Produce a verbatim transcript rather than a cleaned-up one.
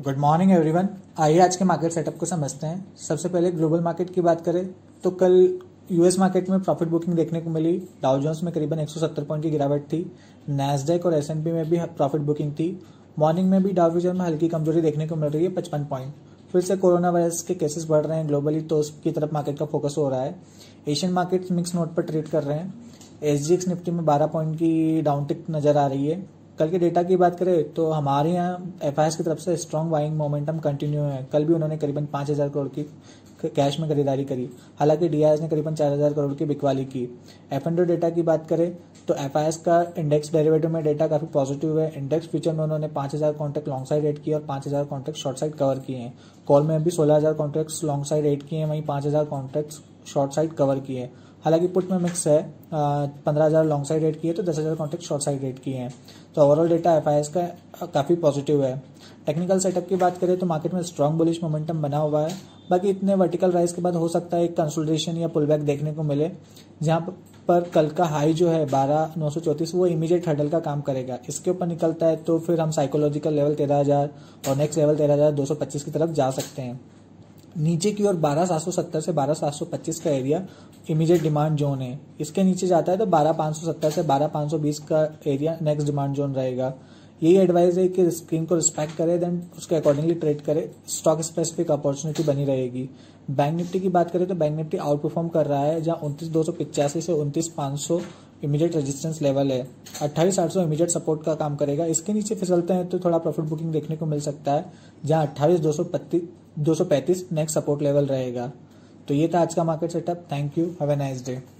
Good morning everyone. आइए आज के मार्केट सेटअप को समझते हैं। सबसे पहले ग्लोबल मार्केट की बात करें तो कल यूएस मार्केट में प्रॉफिट बुकिंग देखने को मिली। डाउ जोन्स में करीबन एक सौ सत्तर पॉइंट की गिरावट थी। नैस्डैक और एसएनपी में भी प्रॉफिट बुकिंग थी। मॉर्निंग में भी डाउ फ्यूचर में हल्की कमजोरी देखने को मिल रही है, पचपन पॉइंट। फिर से कोरोना वायरस के केसेस बढ़ रहे हैं ग्लोबली, तो उसकी तरफ मार्केट का फोकस हो रहा है। एशियन मार्केट मिक्स नोट पर ट्रेड कर रहे हैं। एसजीएक्स निफ्टी में बारह पॉइंट की डाउन टिक नजर आ रही है। कल के डेटा की बात करें तो हमारे यहाँ एफआईएस की तरफ से स्ट्रॉन्ग बाइंग मोमेंटम कंटिन्यू है। कल भी उन्होंने करीबन पाँच हजार करोड़ की कैश में खरीदारी करी। हालांकि डीआईएस ने करीबन चार हजार करोड़ की बिकवाली की। एफ एंड डेटा की बात करें तो एफआईएस का इंडेक्स डेरिवेटिव में डेटा काफी पॉजिटिव है। इंडेक्स फ्यूचर में उन्होंने पाँच हजार कॉन्ट्रैक्ट लॉन्ग साइड एड किए और पाँच हजार कॉन्ट्रैक्ट शॉर्ट साइड कवर किए हैं। कॉल में भी सोलह हजार कॉन्ट्रैक्ट लॉन्ग साइड एड किए हैं, वहीं पाँच हजार कॉन्ट्रैक्ट शॉर्ट साइड कवर किए हैं। हालांकि पुट में मिक्स है, पंद्रह हजार लॉन्ग साइड रेट किए तो दस हजार कॉन्ट्रैक्ट शॉर्ट साइड रेट किए हैं। तो ओवरऑल डेटा एफआईएस का काफी पॉजिटिव है। टेक्निकल सेटअप की बात करें तो मार्केट में स्ट्रॉन्ग बुलिश मोमेंटम बना हुआ है। बाकी इतने वर्टिकल राइज के बाद हो सकता है एक कंसोलिडेशन या पुल बैक देखने को मिले, जहां पर कल का हाई जो है बारह नौ सौ चौतीस वो इमीडिएट हर्डल का काम करेगा। इसके ऊपर निकलता है तो फिर हम साइकोलॉजिकल लेवल तेरह हजार और नेक्स्ट लेवल तेरह हजार दो सौ पच्चीस की तरफ जा सकते हैं। नीचे की ओर बारह सात सौ सत्तर से बारह सात सौ पच्चीस का एरिया इमीडिएट डिमांड जोन है। इसके नीचे जाता है तो बारह पाँच सौ सत्तर से बारह पाँच सौ बीस का एरिया नेक्स्ट डिमांड जोन रहेगा। यही एडवाइस है कि स्क्रीन को रिस्पेक्ट करे, देन उसके अकॉर्डिंगली ट्रेड करे। स्टॉक स्पेसिफिक अपॉर्चुनिटी बनी रहेगी। बैंक निफ्टी की बात करें तो बैंक निफ्टी आउट परफॉर्म कर रहा है, जहां उनतीस दो सौ पिचासी से उनतीस पाँच सौ इमीडिएट रेजिस्टेंस लेवल है। अट्ठाईस आठ सौ इमीडिएट सपोर्ट का काम करेगा। इसके नीचे फिसलते हैं तो थोड़ा प्रॉफिट बुकिंग देखने को मिल सकता है, जहां अट्ठाईस दो सौ दो सौ पैंतीस नेक्स्ट सपोर्ट लेवल रहेगा। तो ये था आज का market setup. Thank you, have a nice day.